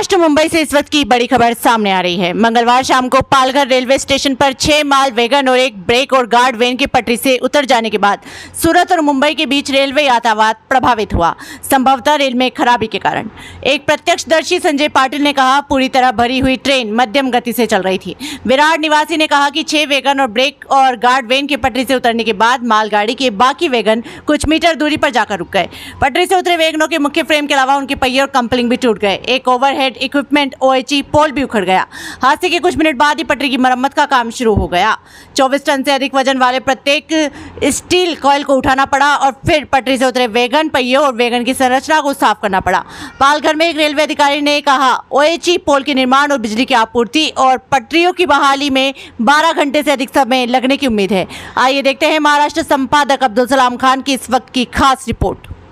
महाराष्ट्र मुंबई से इस वक्त की बड़ी खबर सामने आ रही है। मंगलवार शाम को पालघर रेलवे स्टेशन पर 6 माल वैगन और एक ब्रेक और गार्ड वैन की पटरी से उतर जाने के बाद सूरत और मुंबई के बीच रेलवे यातायात प्रभावित हुआ, संभवतः रेल में खराबी के कारण। एक प्रत्यक्षदर्शी संजय पाटिल ने कहा, पूरी तरह भरी हुई ट्रेन मध्यम गति से चल रही थी। विराट निवासी ने कहा कि 6 वैगन और ब्रेक और गार्ड वैन की पटरी से उतरने के बाद मालगाड़ी के बाकी वैगन कुछ मीटर दूरी पर जाकर रुक गए। पटरी से उतरे वैगनों के मुख्य फ्रेम के अलावा उनके पहिए और कम्पलिंग भी टूट गए। एक ओवरहेड इक्विपमेंट OHE पोल भी उखड़ गया। हादसे के कुछ मिनट बाद ही पटरी की मरम्मत का काम शुरू हो गया। 24 टन से अधिक वजन वाले प्रत्येक स्टील कॉइल को उठाना पड़ा और फिर पटरी से उतरे वैगन, पहियों और वैगन की संरचना को साफ करना पड़ा। पालघर में एक रेलवे अधिकारी ने कहा, OHE पोल के निर्माण और बिजली की आपूर्ति और पटरियों की बहाली में 12 घंटे से अधिक समय लगने की उम्मीद है। आइए देखते हैं महाराष्ट्र संपादक अब्दुल सलाम खान की इस वक्त की खास रिपोर्ट।